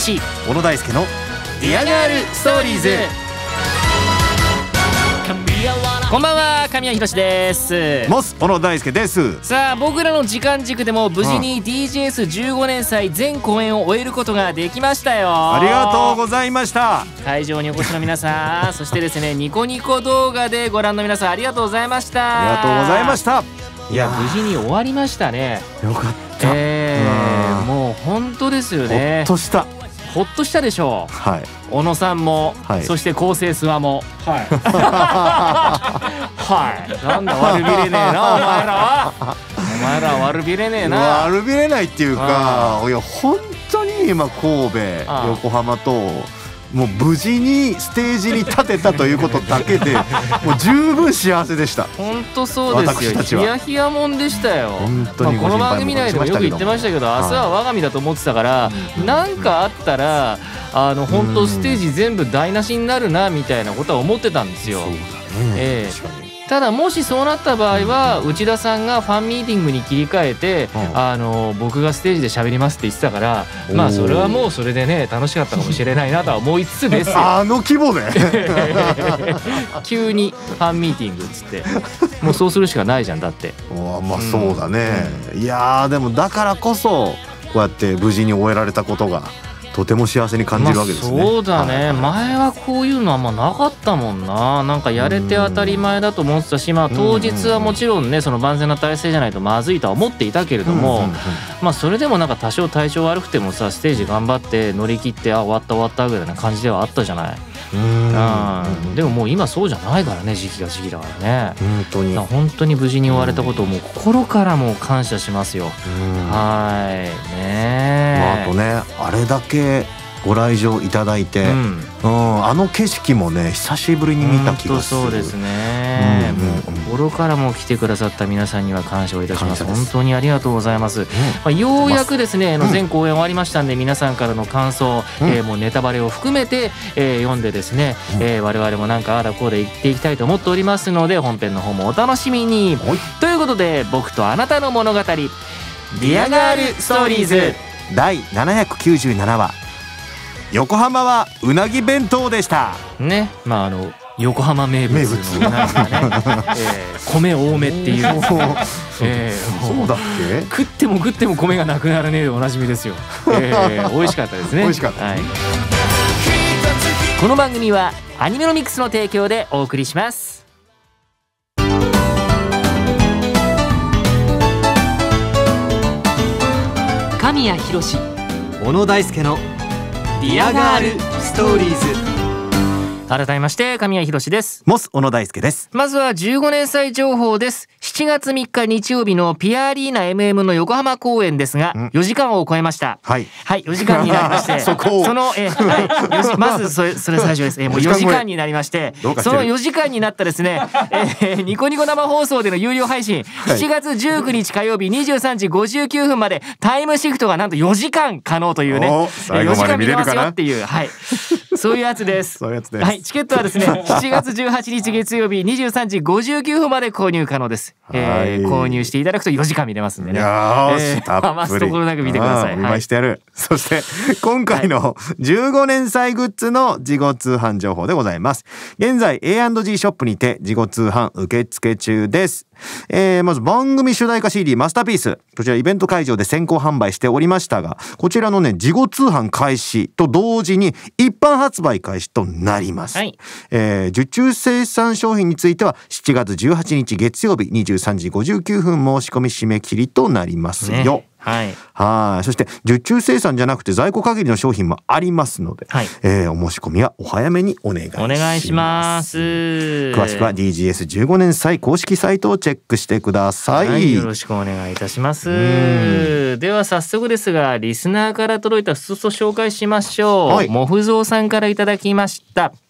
宏、 小野大輔のディアガールストーリーズ。こんばんは、神谷博です。 モス小野大輔です。 さあ、僕らの時間軸でも無事に DJS15 年祭全公演を終えることができましたよ。 ありがとうございました。 会場にお越しの皆さんそしてですね、ニコニコ動画でご覧の皆さん、ありがとうございました。 ありがとうございました。 いや、無事に終わりましたね。 よかった。 もう本当ですよね。 ほっとした。 ほっとしたでしょう。 はい。 小野さんも、 はい、 そして構成諏訪も、はい、はい、なんだ悪びれねえな、お前らは。お前らは悪びれねえな。 悪びれないっていうか、いや本当に今神戸、横浜ともう無事にステージに立てたということだけでもう十分幸せでした。 本当そうですよ。ヒヤヒヤもんでしたよ。 本当にこの番組内でもよく言ってましたけど、明日は我が身だと思ってたから、なんかあったら本当ステージ全部台無しになるなみたいなことは思ってたんですよ。 そうだね。確かに。 ただもしそうなった場合は、内田さんがファンミーティングに切り替えて、僕がステージで喋りますって言ってたから、まあそれはもうそれでね、楽しかったかもしれないなとは思いつつですよ。 規模で急にファンミーティングっつってもうそうするしかないじゃん。だってまあそうだね。いやでもだからこそこうやって無事に終えられたことがとても幸せに感じるわけですね。 そうだね、前はこういうのあんまなかったもんな。なんかやれて当たり前だと思ってたし、まあ当日はもちろんね、その万全な体制じゃないとまずいとは思っていたけれども、まあそれでもなんか多少体調悪くてもさ、ステージ頑張って乗り切って、終わったぐらいな感じではあったじゃない。でももう今そうじゃないからね、時期が時期だからね。本当に無事に終われたことをもう心からもう感謝しますよ。はいね。 あとね、あれだけご来場いただいて、あの景色もね久しぶりに見た気がする。 そうですね。心からも来てくださった皆さんには感謝をいたします。本当にありがとうございます。ようやくですね、全公演終わりましたんで、皆さんからの感想、もうネタバレを含めて、読んでですね、我々もなんかああだこうだ言っていきたいと思っておりますので、本編の方もお楽しみに。ということで、僕とあなたの物語ディアガールストーリーズ第797話、横浜はうなぎ弁当でしたね。まあ横浜名物のうなぎがね、米多めっていう、そうだっけ。 食っても食っても米がなくならねえでおなじみですよ。美味しかったですね。 美味しかった。 この番組はアニメのミックスの提供でお送りします。神谷博、 小野大輔のディアガールストーリーズ。改めまして神谷博です。 モス小野大輔です。 まずは15年祭情報です。7月3日日曜日のピアアリーナ MM の横浜公演ですが、4時間を超えました。はい、4時間になりましてまずそれ最初です。もう4時間になりまして、その4時間になったですね、ニコニコ生放送での有料配信、7月19日火曜日23時59分までタイムシフトがなんと4時間可能というね、4時間見れますよっていう、そういうやつです。 そういうやつです。 チケットはですね、7月18日月曜日23時59分まで購入可能です。購入していただくと4時間見れますんでね。余すところなく見てください。 お見舞いしてやる。そして今回の15年祭グッズの事後通販情報でございます。現在 A&G ショップにて事後通販受付中です。まず番組主題歌 CD マスターピース、こちらイベント会場で先行販売しておりましたが、こちらのね事後通販開始と同時に一般発売開始となります。受注生産商品については7月18日月曜日23時59分申し込み締め切りとなりますよ。そして受注生産じゃなくて在庫限りの商品もありますので、お申し込みはお早めにお願いします。詳しくは DGS15 年祭公式サイトをチェックしてください。 よろしくお願いいたします。では早速ですが、リスナーから届いたふつおた紹介しましょう。モフゾウさんからいただきました。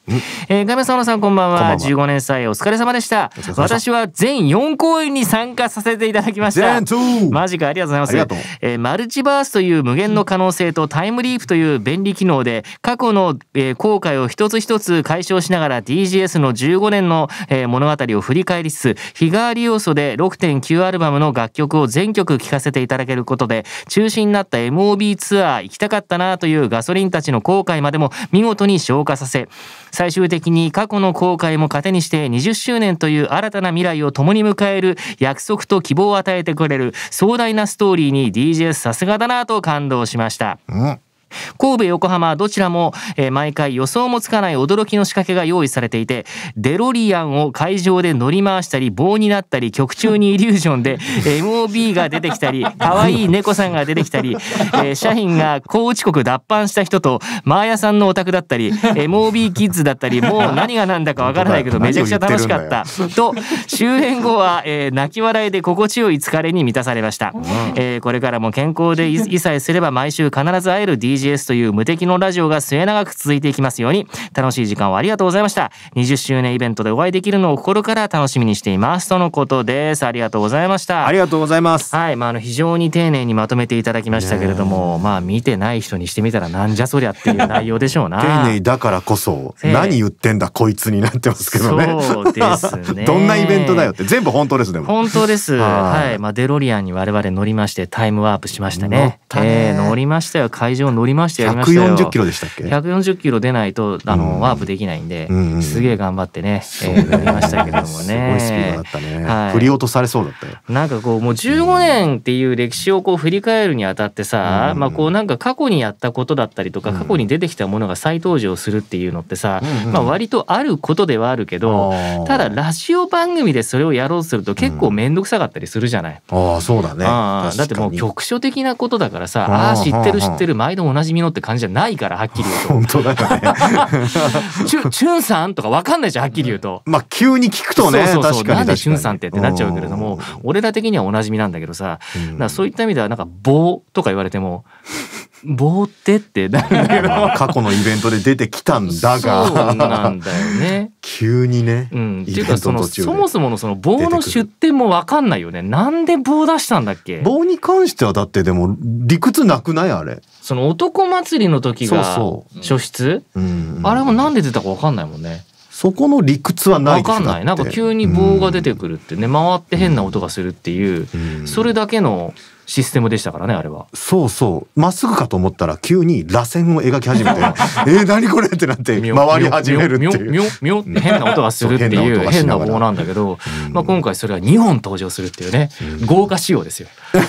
亀沢さんこんばんは。 こんばんは。 15年祭お疲れ様でした。私は全4公演に参加させていただきました。マジか、ありがとうございます。マルチバースという無限の可能性とタイムリープという便利機能で過去の後悔を一つ一つ解消しながら DGS の15年の物語を振り返りつつ、日替わり要素で 6.9 アルバムの楽曲を全曲聴かせていただけることで、中止になった MOB ツアー行きたかったなというガソリンたちの後悔までも見事に消化させ、最終的に過去の後悔も糧にして20周年という新たな未来を共に迎える約束と希望を与えてくれる壮大なストーリーに DJS さすがだなと感動しました。神戸横浜どちらも毎回予想もつかない驚きの仕掛けが用意されていて、デロリアンを会場で乗り回したり棒になったり、曲中にイリュージョンで MOB が出てきたり、可愛い猫さんが出てきたり、社員が高知国脱藩した人とマーヤさんのお宅だったり、MOB キッズだったり、もう何が何だかわからないけどめちゃくちゃ楽しかったと、終演後は泣き笑いで心地よい疲れに満たされました。これからも健康でいさえすれば毎週必ず会える DGS という無敵のラジオが末永く続いていきますように。楽しい時間をありがとうございました。20周年イベントでお会いできるのを心から楽しみにしていますとのことです。ありがとうございました。 ありがとうございます。 はい、非常に丁寧にまとめていただきましたけれども、見てない人にしてみたらなんじゃそりゃっていう内容でしょうな。 丁寧だからこそ何言ってんだこいつになってますけどね。 そうですね。 どんなイベントだよって。全部本当です。でも本当です。はい、デロリアンに我々乗りましてタイムワープしましたね。乗りましたよ。会場乗りましてやりましたよ。 140キロでしたっけ。 140キロ出ないとワープできないんで、すげえ頑張ってね、乗りましたけれどもね。 すごいスピードだったね。振り落とされそうだったよ。 なんかこうもう15年っていう歴史をこう振り返るにあたってさ、こうなんか過去にやったことだったりとか、過去に出てきたものが再登場するっていうのってさ、割とあることではあるけど、ただラジオ番組でそれをやろうとすると結構面倒くさかったりするじゃない。 そうだね。 だってもう局所的なことだからさ、知ってる毎度おなじみのって感じじゃないから、はっきり言うと。 本当だよね。 チュンさんとか分かんないじゃん、はっきり言うと。 急に聞くとね、確かになんでチュンさんってなっちゃうけれども、俺ら的にはおなじみなんだけどさ、だからそういった意味ではなんか棒とか言われても棒ってなるんだけど、 過去のイベントで出てきたんだが、 そうなんだよね。 急にね。 っていうかそもそものその棒の出典も分かんないよね。なんで棒出したんだっけ。 棒に関してはだってでも理屈なくないあれ。 その男祭りの時が初出、あれもなんで出たか分かんないもんね。 そこの理屈はないですか。 分かんない。なんか急に棒が出てくるってね、回って変な音がするっていう、それだけのシステムでしたからね、あれは。 そうまっすぐかと思ったら急に螺旋を描き始めて何これってなって回り始めるっていう、 ミョって変な音がするっていう変な棒なんだけど、今回それは2本登場するっていうね、豪華仕様ですよ。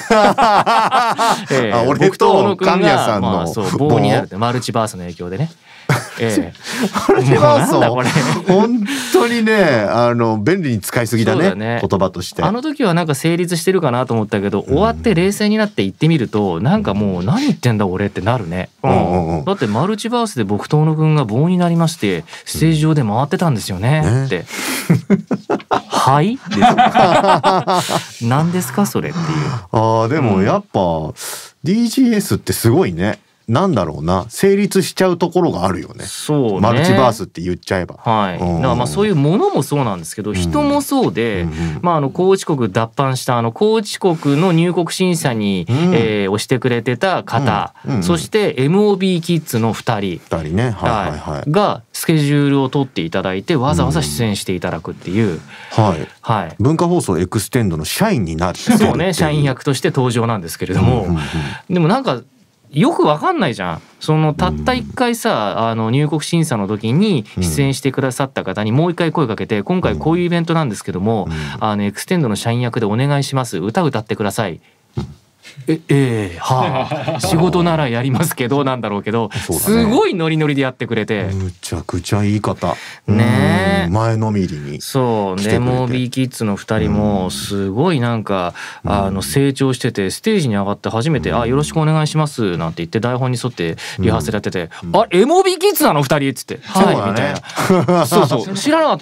俺と神谷さんの棒になるって、マルチバースの影響でね。 本当にね、便利に使いすぎだね、言葉として。 あの時はなんか成立してるかなと思ったけど、終わって冷静になって言ってみると、なんかもう何言ってんだ俺ってなるね。だってマルチバースで僕と小野くんが棒になりましてステージ上で回ってたんですよねってはい何ですかそれっていう。 でもやっぱ DGS ってすごいね。なんだろうな、成立しちゃうところがあるよね。 そうね。 マルチバースって言っちゃえば。 はい。だからそういうものもそうなんですけど、人もそうで、高知国脱藩した高知国の入国審査に、押してくれてた方、そして MOB キッズの2人ね、 がスケジュールを取っていただいて、わざわざ出演していただくっていう。文化放送エクステンドの社員になって。 そうね、社員役として登場なんですけれども、でもなんかよくわかんないじゃん。そのたった一回さ、入国審査の時に出演してくださった方にもう一回声かけて、今回こういうイベントなんですけども、エクステンドの社員役でお願いします、歌歌ってください。仕事ならやりますけどなんだろうけど、すごいノリノリでやってくれて、 むちゃくちゃいい方ね。 前のめりにそうね。MOB キッズの2人もすごいなんか成長してて、ステージに上がって初めてよろしくお願いしますなんて言って台本に沿ってリハーサルやってて、MOB キッズなの2人っつって、はいみたいな。そう知らなかったの俺。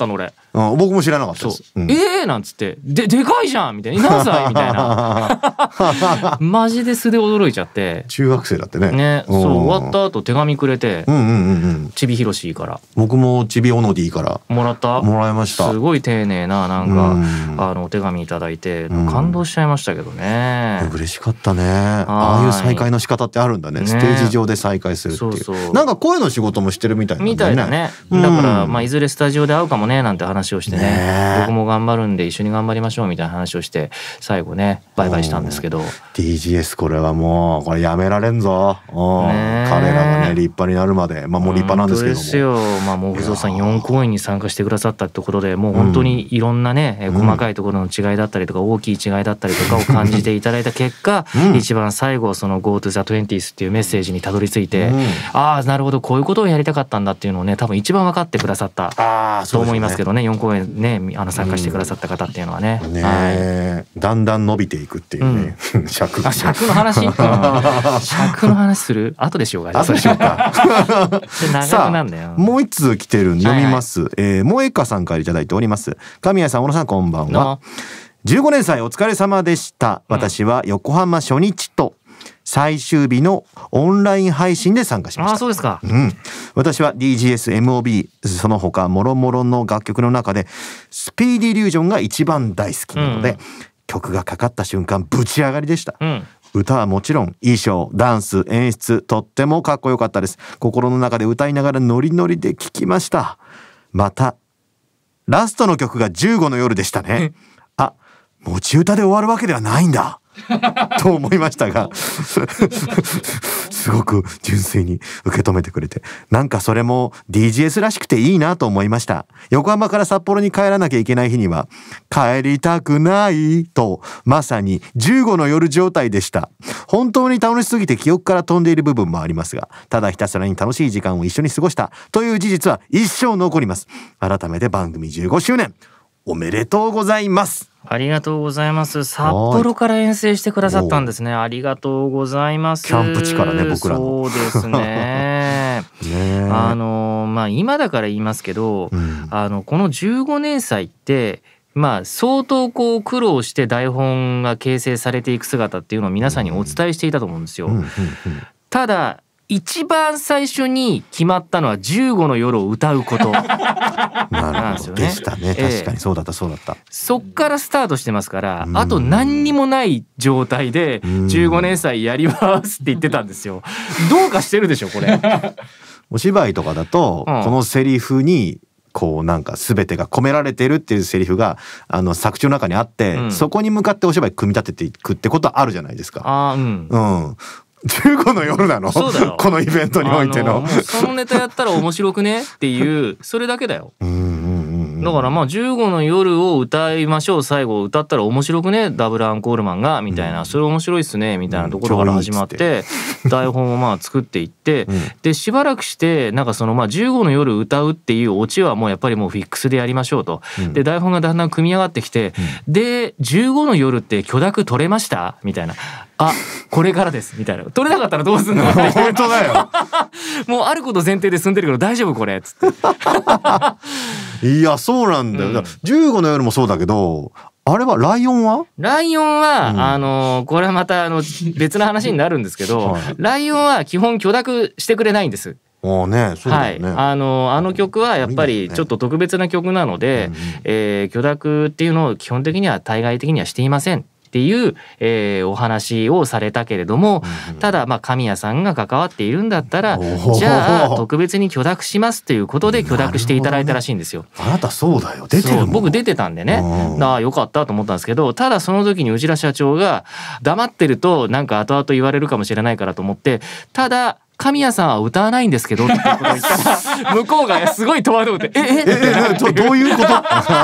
僕も知らなかったです。 なんつってでかいじゃんみたいな、何歳みたいなマジで素で驚いちゃって。 中学生だってね。 そう終わった後手紙くれて、ちびひろしから僕もちびおのディからもらいました。 すごい丁寧ななんかお手紙いただいて感動しちゃいましたけどね。 嬉しかったね。ああいう再会の仕方ってあるんだね。ステージ上で再会するっていう。なんか声の仕事もしてるみたいだね。だからいずれスタジオで会うかもねなんて話をしてね、僕も頑張るんで一緒に頑張りましょうみたいな話をして最後ねバイバイしたんですけど。 DGS これはもうこれやめられんぞ。彼らがね立派になるまで、もう立派なんですけども。 ですよ。モフゾーさん4公演に参加してくださったってことで、もう本当にいろんなね細かいところの違いだったりとか大きい違いだったりとかを感じていただいた結果、一番最後その Go to the 20s っていうメッセージにたどり着いて、ああなるほどこういうことをやりたかったんだっていうのをね多分一番分か尺くださったと思いますけどね。4公演ね参加してくださった方っていうのはね、 だんだん伸びていくっていうね、尺の話尺の話する後でしようか。 後でしようか長くなんだよ。 もう一通来てる読みます。萌香さんからいただいております。神谷さん、小野さん、こんばんは。15年祭お疲れ様でした。私は横浜初日と最終日のオンライン配信で参加しました。 そうですか。 私は DGS MOB その他もろもろの楽曲の中でスピーディリュージョンが一番大好きなので、曲がかかった瞬間ぶち上がりでした。歌はもちろん衣装、ダンス、演出とってもかっこよかったです。心の中で歌いながらノリノリで聴きました。またラストの曲が15の夜でしたね。持ち歌で終わるわけではないんだと思いましたがすごく純粋に受け止めてくれて、なんかそれも DGS らしくていいなと思いました。横浜から札幌に帰らなきゃいけない日には帰りたくないとまさに15の夜状態でした。本当に楽しすぎて記憶から飛んでいる部分もありますが、ただひたすらに楽しい時間を一緒に過ごしたという事実は一生残ります。改めて番組15周年おめでとうございます。 ありがとうございます。札幌から遠征してくださったんですね。ありがとうございます。 キャンプ地からね、僕らの。 そうですね。今だから言いますけど、この15年祭って相当苦労して台本が形成されていく姿っていうのを皆さんにお伝えしていたと思うんですよ。ただ一番最初に決まったのは15の夜を歌うことなんですよね。 でしたね。確かにそうだった。 そっからスタートしてますから、あと何にもない状態で15年祭やりますって言ってたんですよ。どうかしてるでしょこれ。 お芝居とかだと、このセリフになんか全てが込められてるっていうセリフが作中の中にあって、そこに向かってお芝居組み立てていくってことはあるじゃないですか。15の夜なの？そうだよ。このイベントにおいての。 もうそのネタやったら面白くねっていうそれだけだよ。だから15の夜を歌いましょう、最後歌ったら面白くねダブルアンコールマンがみたいな、それ面白いっすねみたいなところから始まって台本を作っていって、でしばらくしてなんかその15の夜歌うっていうオチはもうやっぱりもうフィックスでやりましょうと。で台本がだんだん組み上がってきて、で15の夜って許諾取れましたみたいな、これからですみたいな、取れなかったらどうすんの本当だよもうあること前提で済んでるけど大丈夫これっつっていやそうなんだよ、15の夜もそうだけど、あれはライオンはこれはまた別の話になるんですけど、ライオンは基本許諾してくれないんです。 そうだよね。 あの曲はやっぱりちょっと特別な曲なので、許諾っていうのを基本的には対外的にはしていませんっていう、お話をされたけれども、ただ神谷さんが関わっているんだったらじゃあ特別に許諾しますということで許諾していただいたらしいんですよ。 あなたそうだよ、出てるもん。 僕出てたんでね、よかったと思ったんですけど、ただその時に内田社長が黙ってるとなんか後々言われるかもしれないからと思って、ただ神谷さんは歌わないんですけどってことを言ったら向こうがすごい戸惑ってどういうこと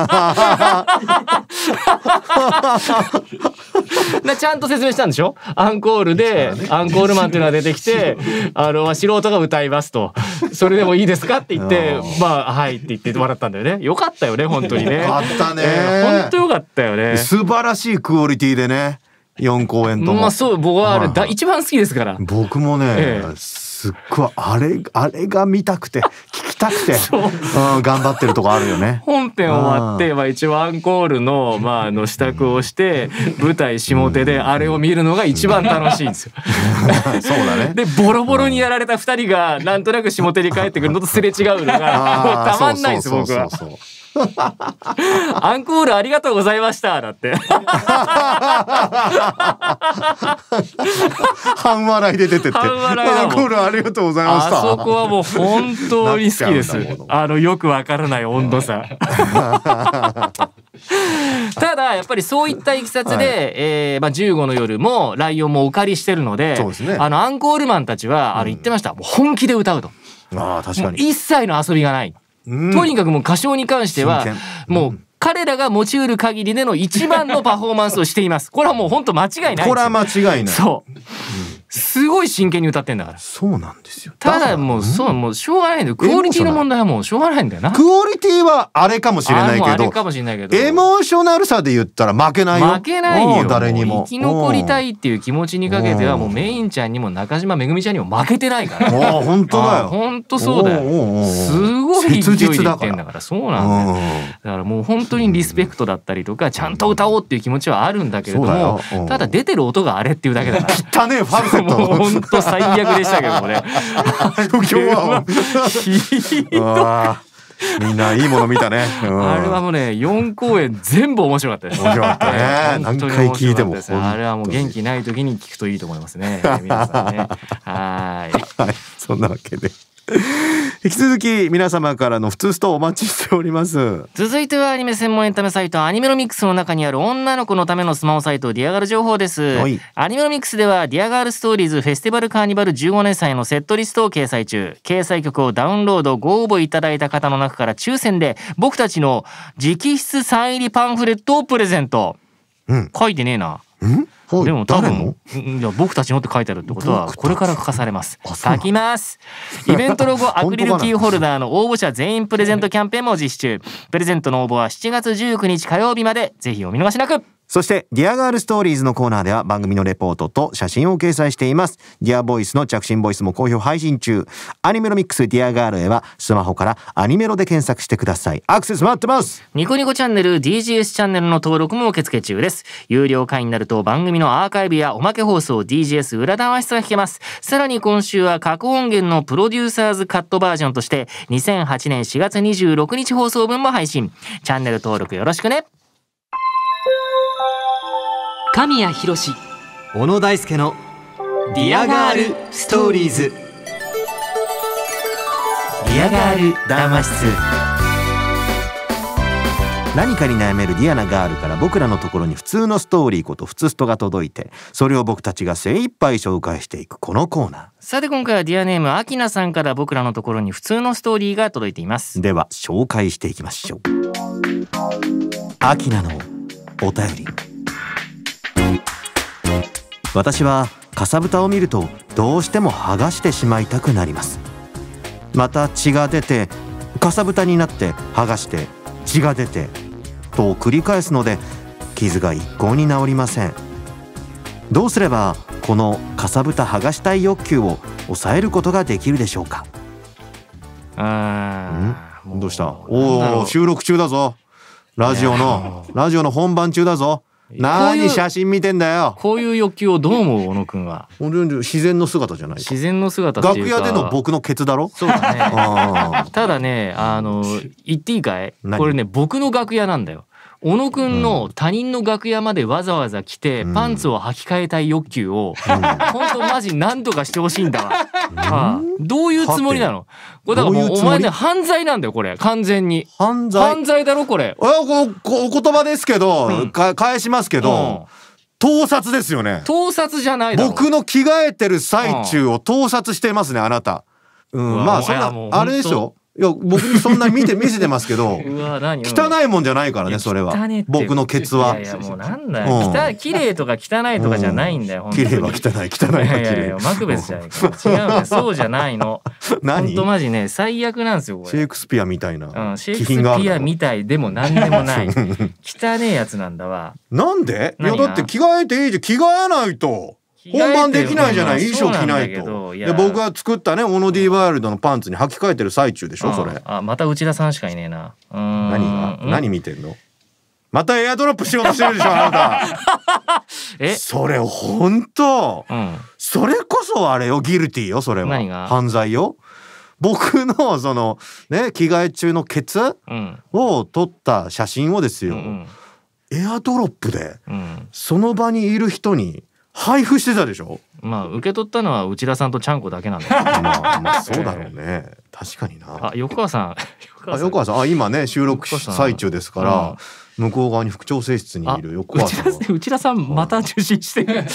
ちゃんと説明したんでしょ。アンコールでアンコールマンっていうのが出てきて素人が歌いますと、それでもいいですかって言ってはいって言って笑ったんだよね。よかったよね本当にね。 よかったね。 本当よかったよね。 素晴らしいクオリティでね、4公演とも。 そう、僕はあれ一番好きですから。 僕もね、すすっごいあれが見たくて聞きたくて、頑張ってるとこあるよね。 本編終わって、一応アンコールの支度をして舞台下手であれを見るのが一番楽しいんですよ。 そうだね。 でボロボロにやられた2人がなんとなく下手に帰ってくるのとすれ違うのがもうたまんないです僕は。アンコールありがとうございましただって半笑いで出てってアンコールありがとうございました。 あそこはもう本当に好きです。よくわからない温度差ただやっぱりそういったいきさつで、15の夜もライオンもお借りしてるので、 そうですね、 アンコールマンたちは言ってました、もう本気で歌うと。 確かに一切の遊びがない、とにかくもう歌唱に関してはもう彼らが持ち得る限りでの一番のパフォーマンスをしています。これはもう本当間違いないですよ。 これは間違いない。 そう、すごい真剣に歌ってんだから。 そうなんですよ。 ただもうもうしょうがないんだよ。クオリティの問題はもうしょうがないんだよな。 クオリティはあれかもしれないけど、エモーショナルさで言ったら負けないよ。 負けないよ。 誰にも生き残りたいっていう気持ちにかけてはもうメインちゃんにも中島めぐみちゃんにも負けてないから。 本当だよ。 本当そうだよ。すごい勢いで言ってんだから。そうなんだよ。だからもう本当にリスペクトだったりとかちゃんと歌おうっていう気持ちはあるんだけれども、ただ出てる音があれっていうだけだから。 汚ねえファルセット。 もう本当最悪でしたけどもね。 今日はみんないいもの見たね。 あれはもうね4公演全部面白かったです。 面白かったね。何回聞いても。 あれはもう元気ない時に聞くといいと思いますね。皆さんね。はい。 そんなわけで。引き続き皆様からの普通ストお待ちしております。 続いてはアニメ専門エンタメサイトアニメロミックスの中にある女の子のためのスマホサイトディアガール情報です。アニメロミックスではディアガールストーリーズフェスティバルカーニバル15年祭のセットリストを掲載中。掲載曲をダウンロードご応募いただいた方の中から抽選で僕たちの直筆サイン入りパンフレットをプレゼント。書いてねえな。でも多分僕たちのって書いてあるってことはこれから書かされます。書きます。イベントロゴアクリルキーホルダーの応募者全員プレゼントキャンペーンも実施中。プレゼントの応募は7月19日火曜日まで、ぜひお見逃しなく。 そしてディアガールストーリーズのコーナーでは番組のレポートと写真を掲載しています。ディアボイスの着信ボイスも好評配信中。アニメロミックスディアガールへはスマホからアニメロで検索してください。アクセス待ってます。 ニコニコチャンネル DGS チャンネルの登録も受付中です。有料会員になると番組のアーカイブやおまけ放送 DGS 裏談話室が聞けます。さらに今週は過去音源のプロデューサーズカットバージョンとして2008年4月26日放送分も配信。チャンネル登録よろしくね。神谷博史、 小野大輔のディアガールストーリーズ。ディアガール談話室。 何かに悩めるディアなガールから僕らのところに普通のストーリーこと普通ストが届いて、それを僕たちが精一杯紹介していくこのコーナー。 さて今回はディアネームアキナさんから僕らのところに普通のストーリーが届いています。 では紹介していきましょう。アキナのお便り。私はかさぶたを見るとどうしても剥がしてしまいたくなります。また血が出てかさぶたになって剥がして血が出てと繰り返すので傷が一向に治りません。どうすればこのかさぶた剥がしたい欲求を抑えることができるでしょうか。どうした。おお、収録中だぞ。ラジオの本番中だぞ。何写真見てんだよ。 こういう欲求をどう思う小野くんは。 自然の姿じゃないか。 自然の姿っていうか楽屋での僕のケツだろ。 そうだね。ただね言っていいかい。これね僕の楽屋なんだよ。小野くんの他人の楽屋までわざわざ来てパンツを履き替えたい欲求を本当マジ何とかしてほしいんだわ。どういうつもりなの。これだからもうお前ね犯罪なんだよこれ。完全に犯罪だろこれ。 お言葉ですけど、返しますけど、盗撮ですよね。 盗撮じゃないだろ。 僕の着替えてる最中を盗撮してますねあなた。まあそんなあれでしょ。いや僕にそんな見せてますけど汚いもんじゃないからねそれは。僕のケツは。 いやもうなんだよ。綺麗とか汚いとかじゃないんだよ。 綺麗は汚い、汚いは綺麗。 マクベスじゃないか。違うね。そうじゃないの。本当マジね最悪なんですよこれ。 シェイクスピアみたいな。 シェイクスピアみたいでもなんでもない。汚ねえやつなんだわ。 なんで？いやだって着替えていいじゃん。着替えないと。 本番できないじゃない、衣装着ないと。 と。で僕が作ったねオノディワールドのパンツに履き替えてる最中でしょそれ。 あ、また内田さんしかいねえな。 何見てんの。またエアドロップしようとしてるでしょあなた。それ本当、それこそあれよ、ギルティよそれは。 何が犯罪よ。僕のそのね着替え中のケツを撮った写真をですよ、エアドロップでその場にいる人に配布してたでしょ。 まあ受け取ったのは内田さんとちゃんこだけなんだまあそうだろうね。確かにな。 あ、横川さん。 横川さん、今ね収録最中ですから、向こう側に副調整室にいる横川さん。 内田さんまた受信してる。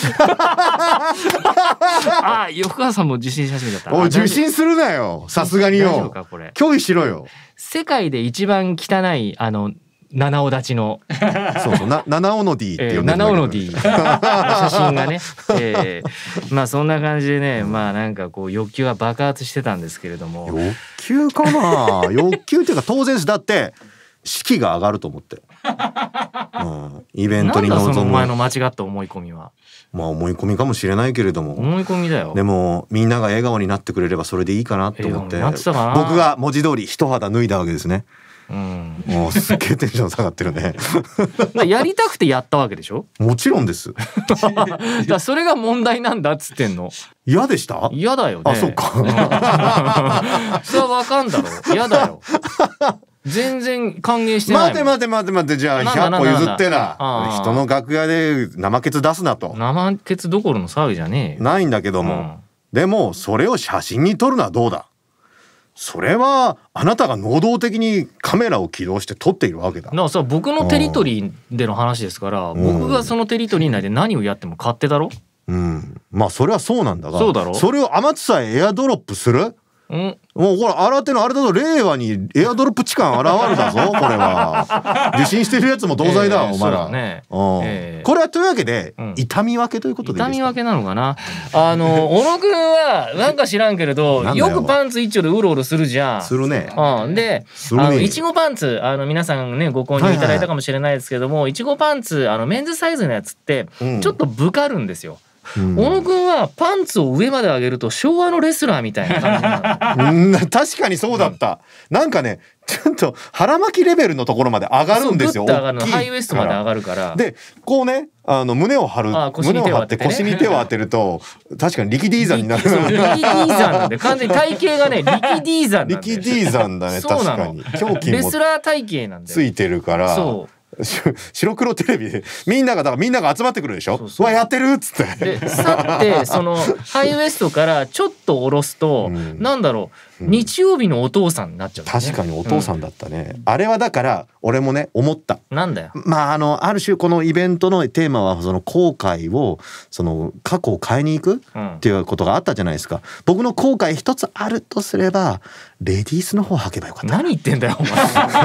あ、横川さんも受信し始めちゃった。 おい受信するなよ。さすがによ。拒否しろよ。 世界で一番汚い七尾立ちのそう七尾の D って呼んでるんだけど、 七尾の D 写真がね、まあそんな感じでね、まあなんかこう欲求が爆発してたんですけれども。 欲求かな。欲求っていうか当然です。だって士気が上がると思って、イベントに臨む。なんだそのお前の間違った思い込みは。 まあ思い込みかもしれないけれども、 思い込みだよ。 でもみんなが笑顔になってくれればそれでいいかなって思って、僕が文字通り一肌脱いだわけですね。もうすっげえテンション下がってるね。 やりたくてやったわけでしょ。 もちろんです。 だそれが問題なんだっつってんの。 嫌でした？ 嫌だよね。 あ、そっか。 それはわかんだろ。嫌だよ。全然歓迎してない。 待てじゃあ100歩譲ってな。人の楽屋で生ケツ出すなと。 生ケツどころの騒ぎじゃねえ。 ないんだけども、でもそれを写真に撮るのはどうだ。それはあなたが能動的にカメラを起動して撮っているわけだ。 だからさ、僕のテリトリーでの話ですから、僕がそのテリトリー内で何をやっても勝手だろ。 まあそれはそうなんだが、 そうだろ。 それを天津さえエアドロップする。もうこれ新手のあれだと令和にエアドロップ痴漢現るだぞこれは。受信してるやつも同罪だ、お前ら。これはというわけで、痛み分けということでいいですか。 痛み分けなのかな。小野くんはなんか知らんけれど、よくパンツ一丁でうろうろするじゃん。 するね。 で、いちごパンツ皆さんねご購入いただいたかもしれないですけども、いちごパンツメンズサイズのやつってちょっとぶかるんですよ。小野くんはパンツを上まで上げると昭和のレスラーみたいな感じなの。 確かにそうだった。なんかね、ちょっと腹巻きレベルのところまで上がるんですよ。 ハイウエストまで上がるから。 でこうね、胸を張って腰に手を当てると確かに力 D 山になる。 力 D 山なんで、完全に体型がね力 D 山なんで。 力 D 山だね。確かに胸筋もレスラー体型なんでついてるから。そう。白黒テレビでみんなが集まってくるでしょ。うわやってるっつって。 でさってそのハイウエストからちょっと下ろすと、なんだろう、日曜日のお父さんになっちゃう、 確かにお父さんだったね、あれは。だから俺もね思った。 なんだよ。 まあある種このイベントのテーマはその後悔を、その過去を変えに行くっていうことがあったじゃないですか。僕の後悔一つあるとすればレディースの方履けばよかった。 何言ってんだよお前。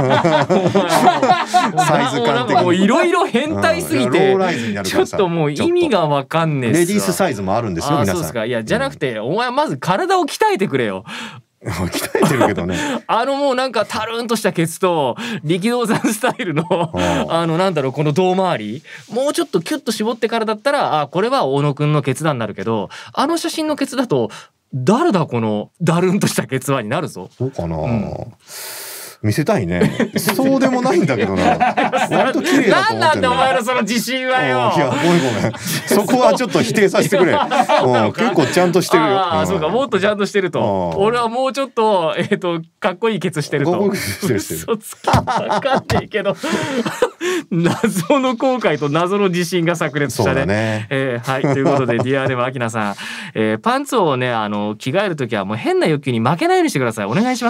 サイズ感的にもういろいろ変態すぎてちょっともう意味がわかんねえっすわ。 レディースサイズもあるんですよ皆さん。 そうですか。いやじゃなくて、お前まず体を鍛えてくれよ。 鍛えてるけどね。 もうなんかタルンとしたケツと力道山スタイルのなんだろう、この胴回りもうちょっとキュッと絞ってからだったら、これは大野くんのケツだになるけど、写真のケツだと誰だこのダルンとしたケツはになるぞ。 そうかな、見せたいね。そうでもないんだけどな。割と綺麗だと思ってんだよ。 なんなんだお前のその自信はよ。 いやごめん。そこはちょっと否定させてくれ。結構ちゃんとしてるよ。 そうか、もっとちゃんとしてると。俺はもうちょっとかっこいいケツしてると。嘘つきわかんねえけど。謎の後悔と謎の自信が炸裂したね。はい、ということでディアでもアキナさん、パンツをね着替えるときはもう変な欲求に負けないようにしてください。お願いします。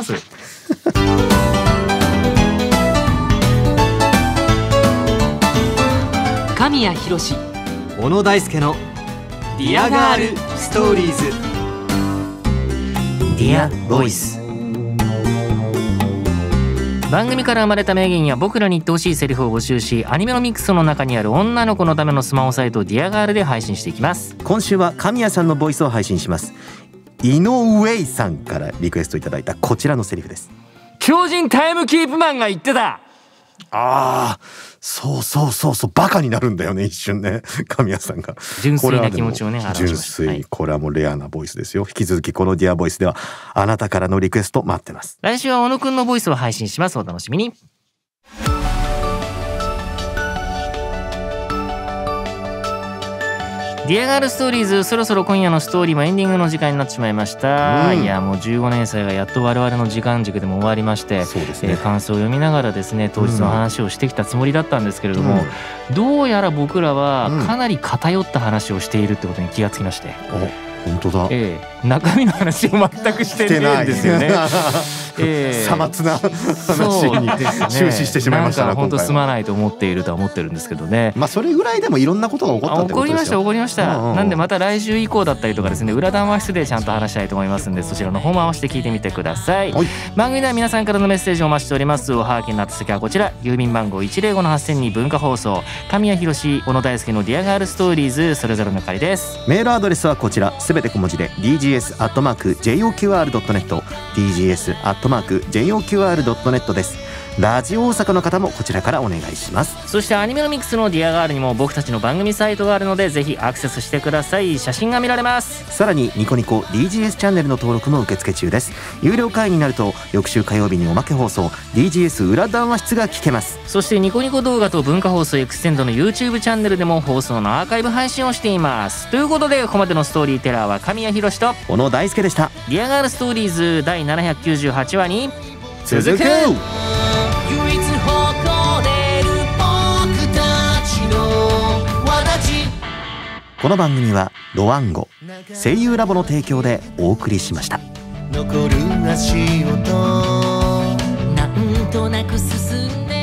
神谷博史、 小野大輔のディアガールストーリーズ。 ディアボイス。番組から生まれた名言や僕らに言ってほしいセリフを募集し、アニメのミックスの中にある女の子のためのスマホサイトディアガールで配信していきます。 今週は神谷さんのボイスを配信します。井上さんからリクエストいただいたこちらのセリフです。 狂人タイムキープマンが言ってた。 ああ、そうそうそうそう、バカになるんだよね、一瞬ね、神谷さんが。 純粋な気持ちをね、表しました。 純粋、これはもうレアなボイスですよ。引き続きこのディアボイスではあなたからのリクエスト待ってます。 来週は小野くんのボイスを配信します。お楽しみに。ディアガールストーリーズ、そろそろ今夜のストーリーもエンディングの時間になってしまいました、いやもう15年祭がやっと我々の時間軸でも終わりまして、そうですね、感想を読みながらですね、当日の話をしてきたつもりだったんですけれども、どうやら僕らはかなり偏った話をしているってことに気がつきまして、 本当だ、 中身の話を全くしてないんですよね。 さまつな話に終始してしまいましたね。 なんか本当すまないと思っているとは思ってるんですけどね。 まあそれぐらいでもいろんなことが起こったってことですよ。 起こりました、なんでまた来週以降だったりとかですね、裏談話室でちゃんと話したいと思いますんで、そちらの方も合わせて聞いてみてください。番組では皆さんからのメッセージをお待ちしております。おはがきの宛先はこちら、郵便番号 105-8000 文化放送、神谷博史、小野大輔のディアガールストーリーズ、それぞれの係です。 メールアドレスはこちら、すべて小文字で dgs@joqr.net dgs@joqr.net です。ラジオ大阪の方もこちらからお願いします。 そしてアニメのミックスのディアガールにも僕たちの番組サイトがあるので、ぜひアクセスしてください。写真が見られます。 さらにニコニコ DGS チャンネルの登録も受付中です。有料会員になると翌週火曜日におまけ放送 DGS 裏談話室が聞けます。 そしてニコニコ動画と文化放送エクステンドの YouTube チャンネルでも放送のアーカイブ配信をしています。ということで、ここまでのストーリーテラーは神谷博史と小野大輔でした。 ディアガールストーリーズ第798話に続く。この番組はロワンゴ声優ラボの提供でお送りしました。 残る足音なんとなく進んで